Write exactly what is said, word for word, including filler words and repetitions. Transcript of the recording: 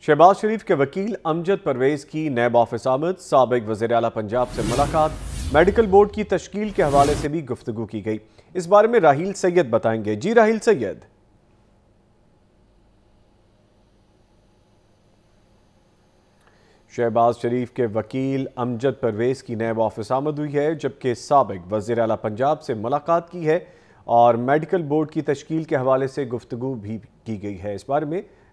शहबाज शरीफ के वकील अमजद परवेज़ की नैब ऑफिस आमद, साबिक वज़ीर आला पंजाब से मुलाकात, मेडिकल बोर्ड की तश्कील के हवाले से भी गुफ्तगू की गई। इस बारे में राहील सैयद बताएंगे। जी राहील सैयद। शहबाज शरीफ के वकील अमजद परवेज़ की नैब ऑफिस आमद हुई है, जबकि साबिक वज़ीर आला पंजाब से मुलाकात की है और मेडिकल बोर्ड की तश्कील के हवाले से गुफ्तगू भी की गई है। इस बारे में